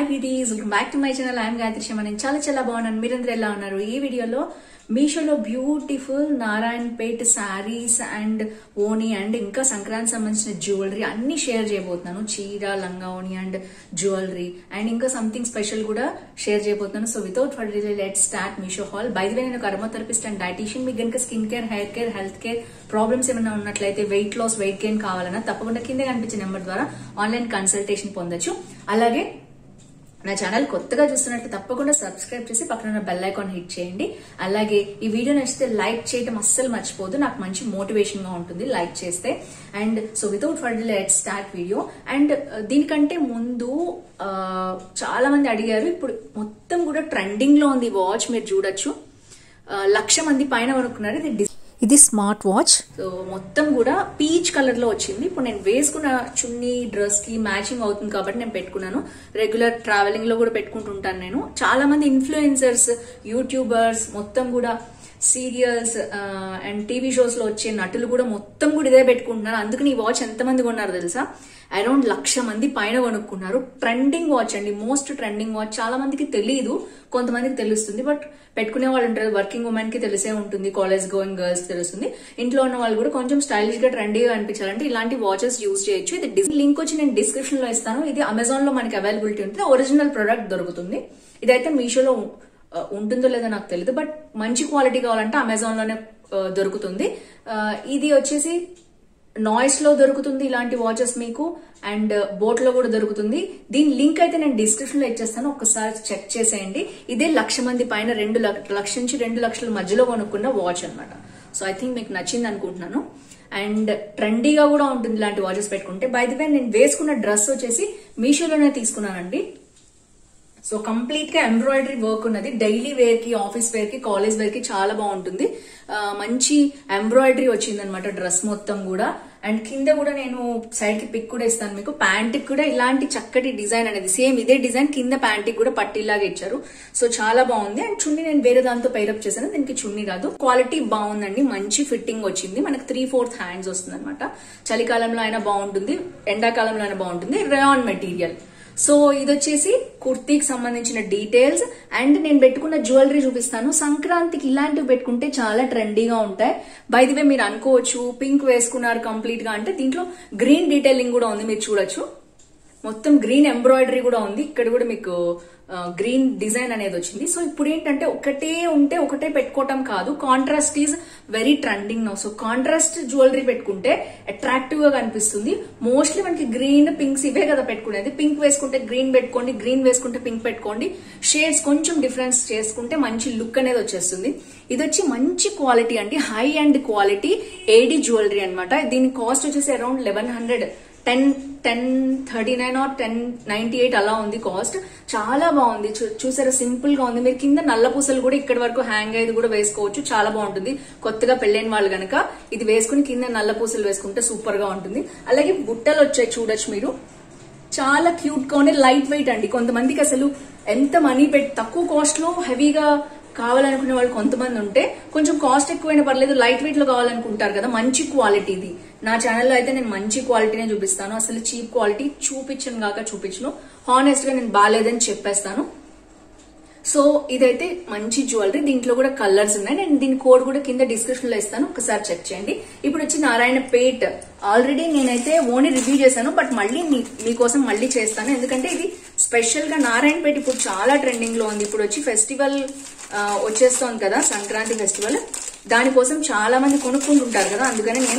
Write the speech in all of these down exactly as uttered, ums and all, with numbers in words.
beauties, welcome back to my channel. I am Gayatri Sharma. నేను చాలా చాలా బాగున్నాను. మీరందరూ ఎలా ఉన్నారు? ఈ వీడియోలో మీషోలో బ్యూటిఫుల్ నారాయణపేట్ శారీస్ అండ్ ఓణి అండ్ ఇంకా సంక్రాంతి సంబంధించిన జ్యువెలరీ అన్ని షేర్ చేయబోతున్నాను. చీర, లంగా ఓణి అండ్ జ్యువెలరీ అండ్ ఇంకా సంథింగ్ స్పెషల్ కూడా షేర్ చేయబోతున్నాను. So without for delay let's start Meesho haul. By the way నేను అరోమాథెరపిస్ట్ అండ్ డైటీషియన్. మీకు కనుక skin care, hair care, health care problems ఏమైనా ఉన్నట్లయితే, వెయిట్ లాస్, వెయిట్ గెయిన్ కావాలన్నా తప్పకుండా కింద కనిపించే నెంబర్ ద్వారా ఆన్లైన్ కన్సల్టేషన్ పొందొచ్చు. అలాగే నా ఛానల్ కొత్తగా చూస్తున్నట్టు తప్పకుండా సబ్స్క్రైబ్ చేసి పక్కన ఉన్న బెల్ ఐకాన్ హిట్ చేయండి. అలాగే ఈ వీడియో నచ్చితే లైక్ చేయడం అస్సలు మర్చిపోదు, నాకు మంచి మోటివేషన్ గా ఉంటుంది లైక్ చేస్తే. And so without for let's start video. And దీనికంటే ముందు చాలా మంది అడిగారు, ఇప్పుడు మొత్తం కూడా ట్రెండింగ్ లో ఉంది వాచ్, మీరు చూడొచ్చు. లక్ష మంది పైన కొనుక్కున్నారు. ఇది ఇది స్మార్ట్ వాచ్. సో మొత్తం కూడా పీచ్ కలర్ లో వచ్చింది. ఇప్పుడు నేను వేసుకున్న చున్నీ డ్రెస్ కి మ్యాచింగ్ అవుతుంది కాబట్టి నేను పెట్టుకున్నాను. రెగ్యులర్ ట్రావెలింగ్ లో కూడా పెట్టుకుంటుంటాను నేను. చాలా మంది ఇన్ఫ్లుయెన్సర్స్, యూట్యూబర్స్, మొత్తం కూడా సీరియల్స్ అండ్ టీవీ షోస్ లో వచ్చే నటులు కూడా మొత్తం కూడా ఇదే పెట్టుకుంటున్నారు. అందుకని ఈ వాచ్ ఎంతమంది కొన్నారు తెలుసా? అరౌండ్ లక్ష మంది పైన కొనుక్కున్నారు. ట్రెండింగ్ వాచ్ అండి, మోస్ట్ ట్రెండింగ్ వాచ్. చాలా మందికి తెలియదు, కొంతమందికి తెలుస్తుంది. బట్ పెట్టుకునే వాళ్ళు ఉంటారు. వర్కింగ్ ఉమెన్ కి తెలిసే ఉంటుంది, కాలేజ్ గోయింగ్ గర్ల్స్ కి తెలుస్తుంది. ఇంట్లో ఉన్న వాళ్ళు కూడా కొంచెం స్టైలిష్ గా, ట్రెండీగా అనిపించాలంటే ఇలాంటి వాచెస్ యూజ్ చేయొచ్చు. ఇది లింక్ వచ్చి నేను డిస్క్రిప్షన్ లో ఇస్తాను. ఇది అమెజాన్ లో మనకి అవైలబిలిటీ ఉంటుంది. ఒరిజినల్ ప్రొడక్ట్ దొరుకుతుంది. ఇదైతే మీషోలో ఉంటుందో లేదో నాకు తెలియదు, బట్ మంచి క్వాలిటీ కావాలంటే అమెజాన్ లోనే దొరుకుతుంది. ఇది వచ్చేసి నాయిస్ లో దొరుకుతుంది ఇలాంటి వాచెస్ మీకు, అండ్ బోట్ లో కూడా దొరుకుతుంది. దీని లింక్ అయితే నేను డిస్క్రిప్షన్ లో ఇచ్చేస్తాను, ఒక్కసారి చెక్ చేసేయండి. ఇదే లక్ష మంది పైన రెండు లక్ష నుంచి రెండు లక్షల మధ్యలో కొనుక్కున్న వాచ్ అనమాట. సో ఐ థింక్ మీకు నచ్చింది అనుకుంటున్నాను. అండ్ ట్రెండీగా కూడా ఉంటుంది ఇలాంటి వాచెస్ పెట్టుకుంటే. బై ది వే నేను వేసుకున్న డ్రెస్ వచ్చేసి మీషోలోనే తీసుకున్నానండి. సో కంప్లీట్ గా ఎంబ్రాయిడరీ వర్క్ ఉన్నది. డైలీ వేర్ కి, ఆఫీస్ వేర్ కి, కాలేజ్ వేర్ కి చాలా బాగుంటుంది. మంచి ఎంబ్రాయిడరీ వచ్చింది అనమాట డ్రెస్ మొత్తం కూడా. అండ్ కింద కూడా నేను సైడ్ కి పిక్ కూడా ఇస్తాను మీకు. ప్యాంట్ కి కూడా ఇలాంటి చక్కటి డిజైన్ అనేది సేమ్ ఇదే డిజైన్ కింద ప్యాంట్ కి కూడా పట్టీలాగా ఇచ్చారు. సో చాలా బాగుంది. అండ్ చున్నీ నేను వేరే దాంతో పైరప్ చేశాను, దీనికి చున్నీ కాదు. క్వాలిటీ బాగుందండి, మంచి ఫిట్టింగ్ వచ్చింది. మనకు త్రీ ఫోర్త్ హ్యాండ్స్ వస్తుంది అనమాట. చలికాలంలో అయినా బాగుంటుంది, ఎండాకాలంలో అయినా బాగుంటుంది. Rayon material. సో ఇది వచ్చేసి కుర్తీకి సంబంధించిన డీటెయిల్స్. అండ్ నేను పెట్టుకున్న జ్యువెలరీ చూపిస్తాను. సంక్రాంతికి ఇలాంటివి పెట్టుకుంటే చాలా ట్రెండీగా ఉంటాయి. బై ది వే మీరు అనుకోవచ్చు పింక్ వేసుకున్నారు కంప్లీట్ గా అంటే, దీంట్లో గ్రీన్ డీటెయిలింగ్ కూడా ఉంది, మీరు చూడొచ్చు. మొత్తం గ్రీన్ ఎంబ్రాయిడరీ కూడా ఉంది. ఇక్కడ కూడా మీకు గ్రీన్ డిజైన్ అనేది వచ్చింది. సో ఇప్పుడు ఏంటంటే ఒకటే ఉంటే ఒకటే పెట్టుకోవటం కాదు, contrast is very trending now. So contrast jewellery పెట్టుకుంటే అట్రాక్టివ్ గా కనిపిస్తుంది. మోస్ట్లీ మనకి గ్రీన్, పింక్స్ ఇవే కదా పెట్టుకునేది. పింక్ వేసుకుంటే గ్రీన్ పెట్టుకోండి, గ్రీన్ వేసుకుంటే పింక్ పెట్టుకోండి. షేడ్స్ కొంచెం డిఫరెన్స్ చేసుకుంటే మంచి లుక్ అనేది వచ్చేస్తుంది. ఇది వచ్చి మంచి క్వాలిటీ అండి, high and quality AD jewellery అనమాట. దీని కాస్ట్ వచ్చేసి around eleven hundred ten ten thirty nine or ten ninety eight అలా ఉంది కాస్ట్. చాలా బాగుంది, చూసారా సింపుల్ గా ఉంది. మీరు కింద నల్ల పూసలు కూడా ఇక్కడ వరకు హ్యాంగ్ అయ్యేది కూడా వేసుకోవచ్చు, చాలా బాగుంటుంది. కొత్తగా పెళ్ళైన వాళ్ళు గనక ఇది వేసుకుని కింద నల్ల పూసలు వేసుకుంటే సూపర్ గా ఉంటుంది. అలాగే బుట్టలు వచ్చాయి చూడొచ్చు మీరు, చాలా క్యూట్ గా ఉన్నాయి. లైట్ వెయిట్ అండి. కొంతమందికి అసలు ఎంత మనీ పెట్టి తక్కువ కాస్ట్ లో హెవీగా కావాలనుకునే వాళ్ళు కొంతమంది ఉంటే, కొంచెం కాస్ట్ ఎక్కువైనా పర్లేదు లైట్ వెయిట్ లో కావాలనుకుంటారు కదా. మంచి క్వాలిటీ ఇది. నా ఛానల్లో అయితే నేను మంచి క్వాలిటీనే చూపిస్తాను, అసలు చీప్ క్వాలిటీ చూపించను కాక చూపించను. హానెస్ట్ గా నేను బాగాలేదని చెప్పేస్తాను. సో ఇదైతే మంచి జ్యువెలరీ. దీంట్లో కూడా కలర్స్ ఉన్నాయి. నేను దీని కోడ్ కూడా కింద డిస్క్రిప్షన్ లో ఇస్తాను, ఒకసారి చెక్ చేయండి. ఇప్పుడు వచ్చి నారాయణపేట్ ఆల్రెడీ నేనైతే ఓన్లీ రివ్యూ చేశాను, బట్ మళ్ళీ మీకోసం మళ్ళీ చేస్తాను. ఎందుకంటే ఇది స్పెషల్ గా నారాయణపేట ఇప్పుడు చాలా ట్రెండింగ్ లో ఉంది. ఇప్పుడు వచ్చి ఫెస్టివల్ వచ్చేస్తోంది కదా, సంక్రాంతి ఫెస్టివల్. దానికోసం చాలా మంది కొనుక్కుంటుంటారు కదా, అందుకని నేను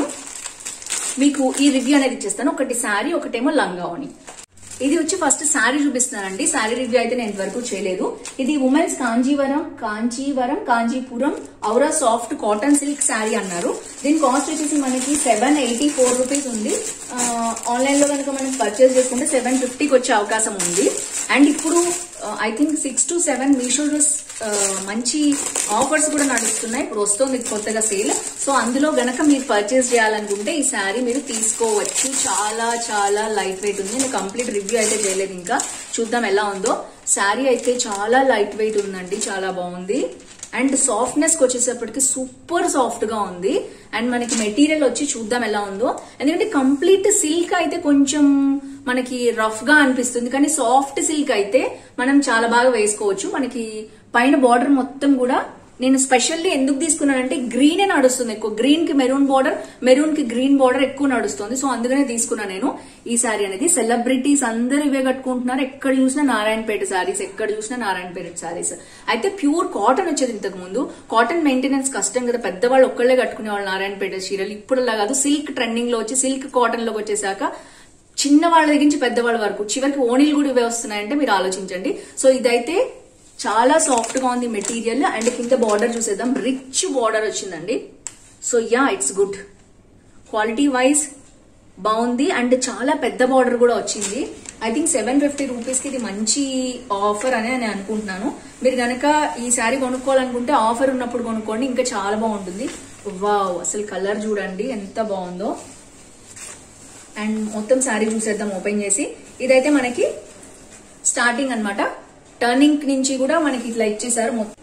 మీకు ఈ రివ్యూ అనేది ఇచ్చేస్తాను. ఒకటి శారీ, ఒకటేమో లంగావోణి. ఇది వచ్చి ఫస్ట్ శారీ చూపిస్తున్నానండి. శారీ రివ్యూ అయితే నేను ఇంతవరకు చేయలేదు. ఇది ఉమెన్స్ కాంజీవరం కాంచీవరం కాంచీపురం ఔరా సాఫ్ట్ కాటన్ సిల్క్ శారీ అన్నారు. దీని కాస్ట్ వచ్చేసి మనకి సెవెన్ ఎయిటీ ఫోర్ రూపీస్ ఉంది. ఆన్లైన్ లో కనుక మనం పర్చేస్ చేసుకుంటే సెవెన్ ఫిఫ్టీకి వచ్చే అవకాశం ఉంది. అండ్ ఇప్పుడు I think six to seven మీషోలో మంచి ఆఫర్స్ కూడా నడుస్తున్నాయి. ఇప్పుడు వస్తుంది కొత్తగా సేల్. సో అందులో గనక మీరు పర్చేస్ చేయాలనుకుంటే ఈ శారీ మీరు తీసుకోవచ్చు. చాలా చాలా లైట్ వెయిట్ ఉంది. నేను కంప్లీట్ రివ్యూ అయితే చేయలేదు, ఇంకా చూద్దాం ఎలా ఉందో. శారీ అయితే చాలా లైట్ వెయిట్ ఉందండి, చాలా బాగుంది. అండ్ సాఫ్ట్నెస్ కి వచ్చేసేపటికి సూపర్ సాఫ్ట్ గా ఉంది. అండ్ మనకి మెటీరియల్ వచ్చి చూద్దాం ఎలా ఉందో. ఎందుకంటే కంప్లీట్ సిల్క్ అయితే కొంచెం మనకి రఫ్ గా అనిపిస్తుంది, కానీ సాఫ్ట్ సిల్క్ అయితే మనం చాలా బాగా వేసుకోవచ్చు. మనకి పైన బార్డర్ మొత్తం కూడా నేను స్పెషల్లీ ఎందుకు తీసుకున్నానంటే గ్రీన్ నడుస్తుంది ఎక్కువ, గ్రీన్ కి మెరూన్ బార్డర్, మెరూన్ కి గ్రీన్ బార్డర్ ఎక్కువ నడుస్తుంది. సో అందుకనే తీసుకున్నాను నేను ఈ శారీ అనేది. సెలబ్రిటీస్ అందరు ఇవే కట్టుకుంటున్నారు, ఎక్కడ చూసినా నారాయణపేట శారీస్, ఎక్కడ చూసినా నారాయణపేట శారీస్. అయితే ప్యూర్ కాటన్ వచ్చేది ఇంతకు ముందు. కాటన్ మెయింటెనెన్స్ కష్టం కదా, పెద్దవాళ్ళు ఒక్కళ్లే కట్టుకునే వాళ్ళు నారాయణపేట చీరలు. ఇప్పుడు అలా కాదు, సిల్క్ ట్రెండింగ్ లో వచ్చి సిల్క్ కాటన్ లోకి వచ్చేసాక చిన్న వాళ్ళ దగ్గర నుంచి పెద్దవాళ్ళ వరకు చివరికి ఓణీలు కూడా ఇవే వస్తున్నాయంటే మీరు ఆలోచించండి. సో ఇదైతే చాలా సాఫ్ట్ గా ఉంది మెటీరియల్. అండ్ కింద బార్డర్ చూసేద్దాం, రిచ్ బార్డర్ వచ్చిందండి. So ya it's good, quality wise బాగుంది. అండ్ చాలా పెద్ద బార్డర్ కూడా వచ్చింది. I think seven fifty rupees కి ఇది మంచి ఆఫర్ అని నేను అనుకుంటున్నాను. మీరు కనుక ఈ శారీ కొనుక్కోవాలనుకుంటే ఆఫర్ ఉన్నప్పుడు కొనుక్కోండి, ఇంకా చాలా బాగుంటుంది. వావ్, అసలు కలర్ చూడండి ఎంత బాగుందో. అండ్ మొత్తం శారీ చూసేద్దాం ఓపెన్ చేసి. ఇదైతే మనకి స్టార్టింగ్ అన్నమాట, టర్నింగ్ నుంచి కూడా మనకి ఇట్లా ఇచ్చేసారు మొత్తం.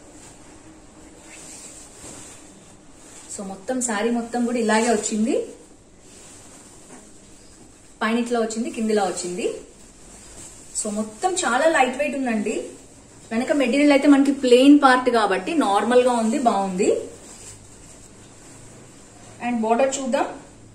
సో మొత్తం శారీ మొత్తం కూడా ఇలాగే వచ్చింది, పైన ఇట్లా వచ్చింది, కిందిలా వచ్చింది. సో మొత్తం చాలా లైట్ వెయిట్ ఉందండి. వెనక మెటీరియల్ అయితే మనకి ప్లెయిన్ పార్ట్ కాబట్టి నార్మల్ గా ఉంది, బాగుంది. అండ్ బోర్డర్ చూద్దాం.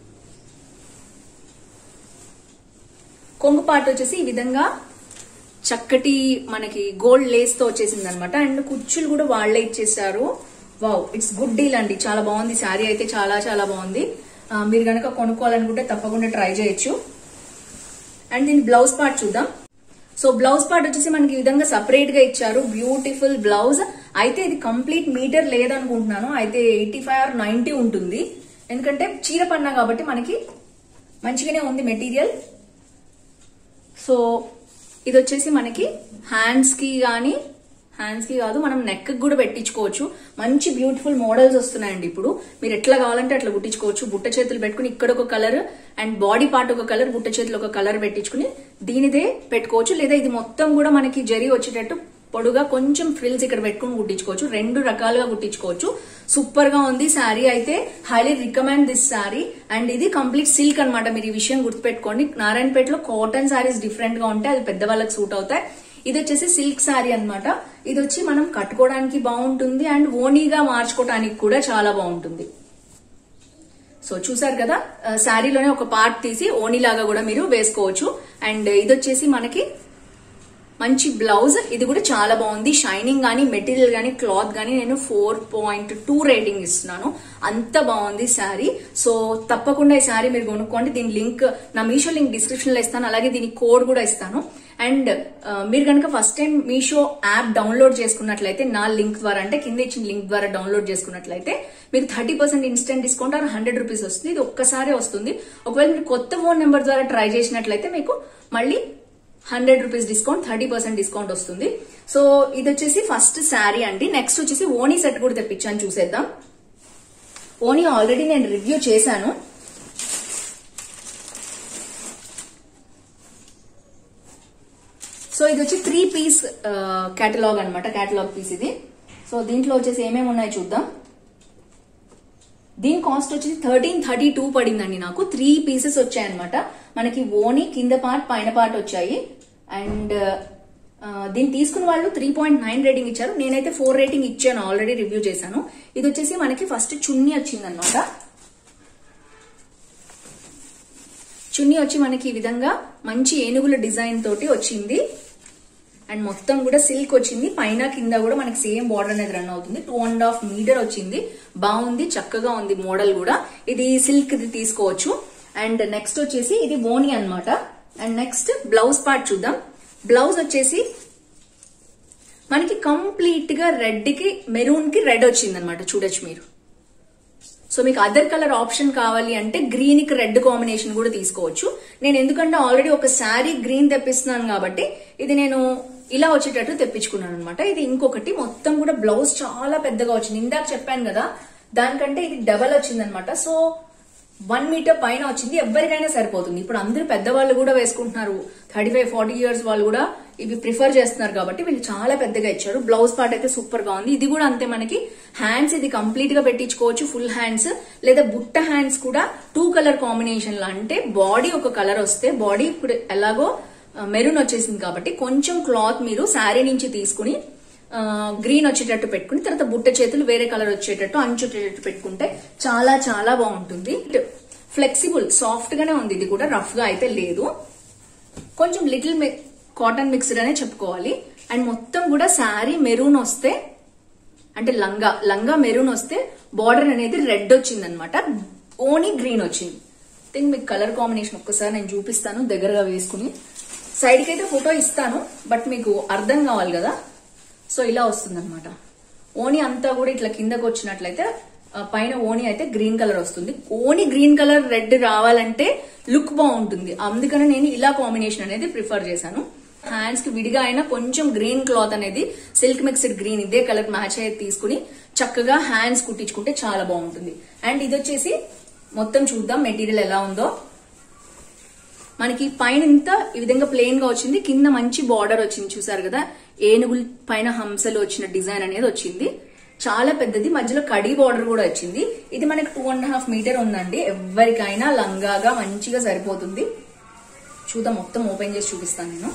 కొంగు పార్ట్ వచ్చేసి ఈ విధంగా చక్కటి మనకి గోల్డ్ లేస్ తో వచ్చేసింది అనమాట. అండ్ కుచ్చులు కూడా వాళ్లే ఇచ్చేసారు. వావ్, ఇట్స్ గుడ్ డీల్ అండి, చాలా బాగుంది శారీ అయితే, చాలా చాలా బాగుంది. మీరు కనుక కొనుక్కోవాలనుకుంటే తప్పకుండా ట్రై చేయొచ్చు. అండ్ దీని బ్లౌజ్ పార్ట్ చూద్దాం. సో బ్లౌజ్ పార్ట్ వచ్చేసి మనకి ఈ విధంగా సపరేట్ గా ఇచ్చారు, బ్యూటిఫుల్ బ్లౌజ్. అయితే ఇది కంప్లీట్ మీటర్ లేదనుకుంటున్నాను, అయితే ఎయిటీ ఫైవ్ ఆర్ నైన్టీ ఉంటుంది. ఎందుకంటే చీర పన్నా కాబట్టి మనకి మంచిగానే ఉంది మెటీరియల్. సో ఇది వచ్చేసి మనకి హ్యాండ్స్ కి గానీ, హ్యాండ్స్ కి కాదు మనం నెక్ కి కూడా పెట్టించుకోవచ్చు. మంచి బ్యూటిఫుల్ మోడల్స్ వస్తున్నాయండి ఇప్పుడు. మీరు ఎట్లా కావాలంటే అట్లా కుట్టించుకోవచ్చు. బుట్ట చేతులు పెట్టుకుని ఇక్కడ ఒక కలర్ అండ్ బాడీ పార్ట్ ఒక కలర్, బుట్ట చేతులు ఒక కలర్ పెట్టించుకుని దీనిదే పెట్టుకోవచ్చు. లేదా ఇది మొత్తం కూడా మనకి జరీ వచ్చేటట్టు పొడుగా కొంచెం ఫ్రిల్స్ ఇక్కడ పెట్టుకుని కుట్టించుకోవచ్చు. రెండు రకాలుగా కుట్టించుకోవచ్చు. సూపర్ గా ఉంది శారీ అయితే, highly recommend this sari. And ఇది కంప్లీట్ సిల్క్ అనమాట, మీరు ఈ విషయం గుర్తుపెట్టుకోండి. నారాయణపేటలో కాటన్ శారీస్ డిఫరెంట్ గా ఉంటాయి, అది పెద్దవాళ్ళకి సూట్ అవుతాయి. ఇది వచ్చేసి సిల్క్ శారీ అనమాట. ఇది వచ్చి మనం కట్టుకోవడానికి బాగుంటుంది అండ్ ఓనీగా మార్చుకోవడానికి కూడా చాలా బాగుంటుంది. సో చూసారు కదా, శారీలోనే ఒక పార్ట్ తీసి ఓనీలాగా కూడా మీరు వేసుకోవచ్చు. అండ్ ఇది వచ్చేసి మనకి మంచి బ్లౌజ్, ఇది కూడా చాలా బాగుంది. షైనింగ్ గానీ, మెటీరియల్ గానీ, క్లాత్ గానీ నేను ఫోర్ పాయింట్ టూ రేటింగ్ ఇస్తున్నాను, అంత బాగుంది శారీ. సో తప్పకుండా ఈ శారీ మీరు కొనుక్కోండి. దీని లింక్ నా మీషో లింక్ డిస్క్రిప్షన్ లో ఇస్తాను, అలాగే దీని కోడ్ కూడా ఇస్తాను. అండ్ మీరు కనుక first time Meesho app download చేసుకున్నట్లయితే నా లింక్ ద్వారా, అంటే కింద ఇచ్చిన లింక్ ద్వారా డౌన్లోడ్ చేసుకున్నట్లయితే మీకు thirty percent instant discount or hundred rupees వస్తుంది. ఇది ఒక్కసారి వస్తుంది. ఒకవేళ మీరు కొత్త ఫోన్ నెంబర్ ద్వారా ట్రై చేసినట్లయితే మీకు మళ్ళీ hundred rupees discount, thirty percent discount వస్తుంది. సో ఇది వచ్చేసి ఫస్ట్ శారీ అండి. నెక్స్ట్ వచ్చేసి ఓనీ సెట్ కూడా తెప్పించాను, చూసేద్దాం. ఓనీ ఆల్రెడీ నేను రివ్యూ చేశాను. సో ఇది వచ్చి త్రీ పీస్ కేటలాగ్ అనమాట, కేటలాగ్ పీస్ ఇది. సో దీంట్లో వచ్చేసి ఏమేమి ఉన్నాయో చూద్దాం. దీని కాస్ట్ వచ్చేసి థర్టీన్ థర్టీ టూ పడిందండి నాకు. త్రీ పీసెస్ వచ్చాయన్నమాట. మనకి ఓనీ కింద పార్ట్ పైన పార్ట్ వచ్చాయి. అండ్ దీన్ని తీసుకున్న వాళ్ళు త్రీ పాయింట్ నైన్ రేటింగ్ ఇచ్చారు, నేనైతే ఫోర్ రేటింగ్ ఇచ్చాను, ఆల్రెడీ రివ్యూ చేశాను. ఇది వచ్చేసి మనకి ఫస్ట్ చున్నీ వచ్చిందనమాట. చున్నీ వచ్చి మనకి ఈ విధంగా మంచి ఏనుగుల డిజైన్ తోటి వచ్చింది. అండ్ మొత్తం కూడా సిల్క్ వచ్చింది, పైన కింద కూడా మనకి సేమ్ బార్డర్ అనేది రన్ అవుతుంది. టూ అండ్ హాఫ్ మీటర్ వచ్చింది, బాగుంది, చక్కగా ఉంది మోడల్ కూడా. ఇది సిల్క్ ఇది తీసుకోవచ్చు. అండ్ నెక్స్ట్ వచ్చేసి ఇది ఓనీ అన్నమాట. అండ్ నెక్స్ట్ బ్లౌజ్ పార్ట్ చూద్దాం. బ్లౌజ్ వచ్చేసి మనకి కంప్లీట్ గా రెడ్ కి మెరూన్ కి రెడ్ వచ్చింది అనమాట, చూడొచ్చు మీరు. సో మీకు అదర్ కలర్ ఆప్షన్ కావాలి అంటే గ్రీన్ కి రెడ్ కాంబినేషన్ కూడా తీసుకోవచ్చు. నేను ఎందుకంటే ఆల్రెడీ ఒక శారీ గ్రీన్ తెప్పిస్తున్నాను కాబట్టి ఇది నేను ఇలా వచ్చేటట్టు తెప్పించుకున్నాను అనమాట. ఇది ఇంకొకటి మొత్తం కూడా బ్లౌజ్ చాలా పెద్దగా వచ్చింది. ఇందాక చెప్పాను కదా, దానికంటే ఇది డబల్ వచ్చింది అనమాట. సో వన్ మీటర్ పైన వచ్చింది, ఎవరికైనా సరిపోతుంది. ఇప్పుడు అందరూ పెద్దవాళ్ళు కూడా వేసుకుంటున్నారు, థర్టీ ఫైవ్ ఫార్టీ ఇయర్స్ వాళ్ళు కూడా ఇవి ప్రిఫర్ చేస్తున్నారు కాబట్టి వీళ్ళు చాలా పెద్దగా ఇచ్చారు. బ్లౌజ్ పార్ట్ అయితే సూపర్ గా ఉంది. ఇది కూడా అంతే, మనకి హ్యాండ్స్ ఇది కంప్లీట్ గా పెట్టించుకోవచ్చు, ఫుల్ హ్యాండ్స్ లేదా బుట్ట హ్యాండ్స్ కూడా టూ కలర్ కాంబినేషన్ లో. అంటే బాడీ ఒక కలర్ వస్తే, బాడీ ఇప్పుడు ఎలాగో మెరూన్ వచ్చేసింది కాబట్టి కొంచెం క్లాత్ మీరు శారీ నుంచి తీసుకుని గ్రీన్ వచ్చేటట్టు పెట్టుకుని తర్వాత బుట్ట చేతులు వేరే కలర్ వచ్చేటట్టు అంచు వచ్చేటట్టు పెట్టుకుంటే చాలా చాలా బాగుంటుంది. ఫ్లెక్సిబుల్ సాఫ్ట్ గానే ఉంది, ఇది కూడా రఫ్ గా అయితే లేదు. కొంచెం లిటిల్ కాటన్ మిక్స్డ్ అనే చెప్పుకోవాలి. అండ్ మొత్తం కూడా శారీ మెరూన్ వస్తే, అంటే లంగా లంగా మెరూన్ వస్తే బార్డర్ అనేది రెడ్ వచ్చింది అనమాట, ఓనీ గ్రీన్ వచ్చింది. థింక్ మీకు కలర్ కాంబినేషన్ ఒక్కసారి నేను చూపిస్తాను దగ్గరగా వేసుకుని. సైడ్ కి అయితే ఫోటో ఇస్తాను, బట్ మీకు అర్థం కావాలి కదా. సో ఇలా వస్తుంది అనమాట. ఓనీ అంతా కూడా ఇట్లా కిందకు వచ్చినట్లయితే పైన ఓనీ అయితే గ్రీన్ కలర్ వస్తుంది. ఓనీ గ్రీన్ కలర్ రెడ్ రావాలంటే లుక్ బాగుంటుంది, అందుకని నేను ఇలా కాంబినేషన్ అనేది ప్రిఫర్ చేశాను. హ్యాండ్స్ కి విడిగా అయినా కొంచెం గ్రీన్ క్లాత్ అనేది సిల్క్ మిక్స్డ్ గ్రీన్ ఇదే కలర్ మ్యాచ్ అయ్యి తీసుకుని చక్కగా హ్యాండ్స్ కుట్టించుకుంటే చాలా బాగుంటుంది. అండ్ ఇది వచ్చేసి మొత్తం చూద్దాం మెటీరియల్ ఎలా ఉందో. మనకి పైన ఇంత ఈ విధంగా ప్లెయిన్ గా వచ్చింది, కింద మంచి బార్డర్ వచ్చింది చూసారు కదా, ఏనుగుల పైన హంసలు వచ్చిన డిజైన్ అనేది వచ్చింది. చాలా పెద్దది, మధ్యలో కడీ బార్డర్ కూడా వచ్చింది. ఇది మనకి టూ అండ్ హాఫ్ మీటర్ ఉందండి, ఎవరికైనా లంగాగా మంచిగా సరిపోతుంది. చూద్దాం, మొత్తం ఓపెన్ చేసి చూపిస్తాను నేను.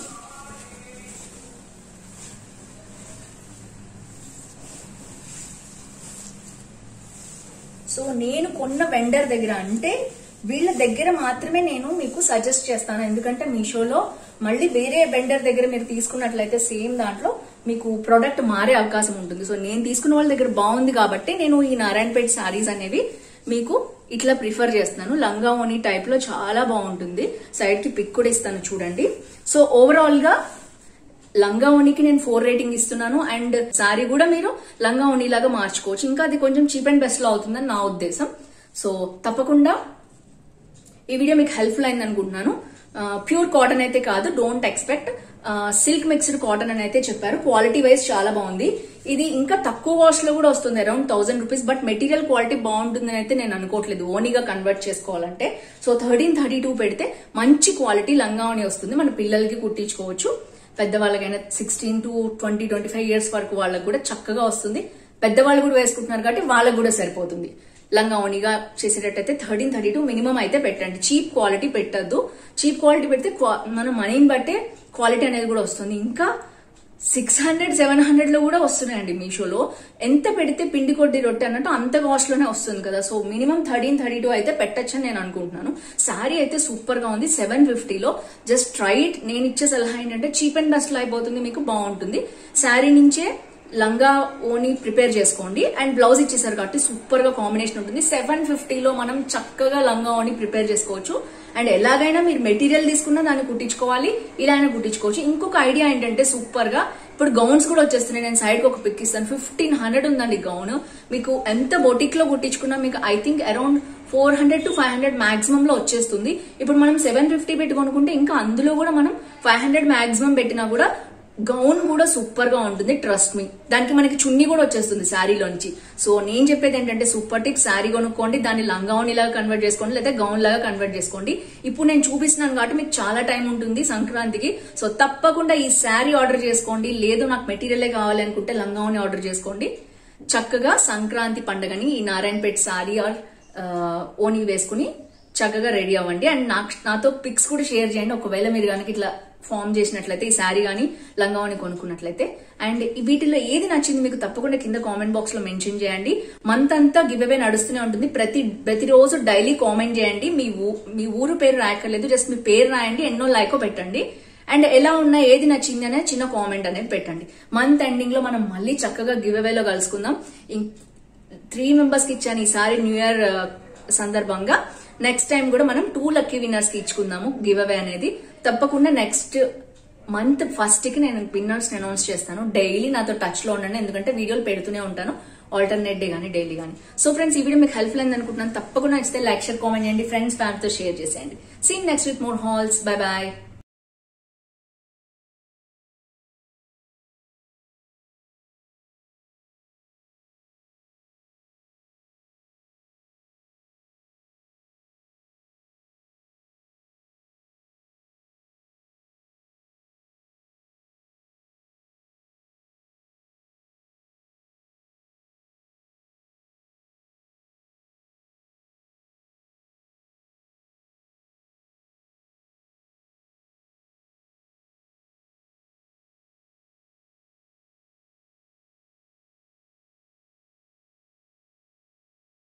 సో నేను కొన్న వెండర్ దగ్గర, అంటే వీళ్ళ దగ్గర మాత్రమే నేను మీకు సజెస్ట్ చేస్తాను. ఎందుకంటే మీషోలో మళ్ళీ వేరే వెండర్ దగ్గర మీరు తీసుకున్నట్లయితే సేమ్ దాంట్లో మీకు ప్రొడక్ట్ మారే అవకాశం ఉంటుంది. సో నేను తీసుకున్న వాళ్ళ దగ్గర బాగుంది కాబట్టి నేను ఈ నారాయణపేట శారీస్ అనేవి మీకు ఇట్లా ప్రిఫర్ చేస్తున్నాను. లంగా ఓనీ టైప్ లో చాలా బాగుంటుంది. సైడ్ కి పిక్ కూడా ఇస్తాను చూడండి. సో ఓవరాల్ గా లంగా ఓనీకి నేను ఫోర్ రేటింగ్ ఇస్తున్నాను. అండ్ శారీ కూడా మీరు లంగా ఓనీ లాగా మార్చుకోవచ్చు, ఇంకా అది కొంచెం చీప్ అండ్ బెస్ట్ లో అవుతుందని నా ఉద్దేశం. సో తప్పకుండా ఈ వీడియో మీకు హెల్ప్ఫుల్ అయింది అనుకుంటున్నాను. ప్యూర్ కాటన్ అయితే కాదు, don't expect. Silk mixed cotton అని అయితే చెప్పారు. క్వాలిటీ వైజ్ చాలా బాగుంది. ఇది ఇంకా తక్కువ కాస్ట్ లో కూడా వస్తుంది, around thousand rupees. But material quality బాగుంటుందని అయితే నేను అనుకోవట్లేదు ఓనీగా కన్వర్ట్ చేసుకోవాలంటే. సో థర్టీన్ థర్టీ టూ పెడితే మంచి క్వాలిటీ లంగా ఓనీ వస్తుంది, మన పిల్లలకి కుట్టించుకోవచ్చు. పెద్దవాళ్ళకైనా sixteen to twenty twenty five years వరకు వాళ్ళకి కూడా చక్కగా వస్తుంది. పెద్దవాళ్ళు కూడా వేసుకుంటున్నారు కాబట్టి వాళ్ళకు కూడా సరిపోతుంది. లంగా ఓనీగా చేసేటట్టయితే థర్టీన్ థర్టీ టూ మినిమం అయితే పెట్టండి. చీప్ క్వాలిటీ పెట్టద్దు. చీప్ క్వాలిటీ పెడితే మన మనీని బట్టే క్వాలిటీ అనేది కూడా వస్తుంది. ఇంకా సిక్స్ హండ్రెడ్ సెవెన్ హండ్రెడ్ లో కూడా వస్తున్నాయండి మీషోలో. ఎంత పెడితే పిండి కొద్ది రొట్టె అన్నట్టు అంత కాస్ట్ లోనే వస్తుంది కదా. So minimum thirteen thirty two అయితే పెట్టచ్చని నేను అనుకుంటున్నాను. శారీ అయితే సూపర్ గా ఉంది, సెవెన్ ఫిఫ్టీలో. Just try it. నేను ఇచ్చే సలహా ఏంటంటే చీప్ అండ్ బెస్ట్ లో అయిపోతుంది, మీకు బాగుంటుంది. శారీ నుంచే లంగా ఓని ప్రిపేర్ చేసుకోండి. అండ్ బ్లౌజ్ ఇచ్చేసారు కాబట్టి సూపర్ గా కాంబినేషన్ ఉంటుంది. సెవెన్ ఫిఫ్టీలో మనం చక్కగా లంగా ఓని ప్రిపేర్ చేసుకోవచ్చు. అండ్ ఎలాగైనా మీరు మెటీరియల్ తీసుకున్నా దాన్ని కుట్టించుకోవాలి, ఇలా అయినా కుట్టించుకోవచ్చు. ఇంకొక ఐడియా ఏంటంటే సూపర్ గా ఇప్పుడు గౌన్స్ కూడా వచ్చేస్తున్నాయి. నేను సైడ్ కి ఒక పిక్ ఇస్తాను. ఫిఫ్టీన్ హండ్రెడ్ ఉందండి గౌన్. మీకు ఎంత బొటిక్ లో కుట్టించుకున్నా మీకు I think around four hundred to five hundred maximum లో వచ్చేస్తుంది. ఇప్పుడు మనం సెవెన్ ఫిఫ్టీ పెట్టి కొనుక్కుంటే ఇంకా అందులో కూడా మనం ఫైవ్ హండ్రెడ్ మాక్సిమం పెట్టినా కూడా గౌన్ కూడా సూపర్ గా ఉంటుంది. Trust me. దానికి మనకి చున్నీ కూడా వచ్చేస్తుంది శారీలోంచి. సో నేను చెప్పేది ఏంటంటే సూపర్ టిప్, శారీ కొనుక్కోండి, దాన్ని లంగావోని లాగా కన్వర్ట్ చేసుకోండి, లేదా గౌన్ లాగా కన్వర్ట్ చేసుకోండి. ఇప్పుడు నేను చూపిస్తున్నాను కాబట్టి మీకు చాలా టైం ఉంటుంది సంక్రాంతికి. సో తప్పకుండా ఈ శారీ ఆర్డర్ చేసుకోండి. లేదు నాకు మెటీరియలే కావాలి అనుకుంటే లంగావోని ఆర్డర్ చేసుకోండి. చక్కగా సంక్రాంతి పండుగని ఈ నారాయణపేట శారీ ఆర్ ఓని వేసుకుని చక్కగా రెడీ అవ్వండి. అండ్ నాకు నాతో పిక్స్ కూడా షేర్ చేయండి ఒకవేళ మీరు కనుక ఇట్లా ఫామ్ చేసినట్లయితే, ఈ శారీ గానీ లంగావోని కొనుక్కున్నట్లయితే. అండ్ వీటిలో ఏది నచ్చింది మీకు తప్పకుండా కింద కామెంట్ బాక్స్ లో మెన్షన్ చేయండి. మంత్ అంతా గివ్ అవే నడుస్తూనే ఉంటుంది. ప్రతి ప్రతిరోజు డైలీ కామెంట్ చేయండి. మీ మీ ఊరు పేరు రాయక్కర్లేదు, జస్ట్ మీ పేరు రాయండి, ఎన్నో లైకో పెట్టండి. అండ్ ఎలా ఉన్నా ఏది నచ్చింది అనేది చిన్న కామెంట్ అనేది పెట్టండి. మంత్ ఎండింగ్ లో మనం మళ్ళీ చక్కగా గివ్ అవేలో కలుసుకుందాం. త్రీ మెంబర్స్ కి ఇచ్చాను ఈసారి న్యూ ఇయర్ సందర్భంగా. నెక్స్ట్ టైం కూడా మనం టూ లక్కీ విన్నర్స్ కి ఇచ్చుకుందాము గివ్ అవే అనేది. తప్పకుండా నెక్స్ట్ మంత్ ఫస్ట్ కి నేను విన్నర్స్ అనౌన్స్ చేస్తాను. డైలీ నాతో టచ్ లో ఉండండి, ఎందుకంటే వీడియోలు పెడుతూనే ఉంటాను ఆల్టర్నేట్ డే గానీ డైలీ గానీ. సో ఫ్రెండ్స్, ఈ వీడియో మీకు హెల్ప్ అయింది అనుకుంటున్నాను. తప్పకుండా నచ్చితే లైక్ షేర్ కామెంట్ చేయండి, ఫ్రెండ్స్ ఫ్యామిలీతో షేర్ చేసేయండి. See next with more hauls. Bye bye.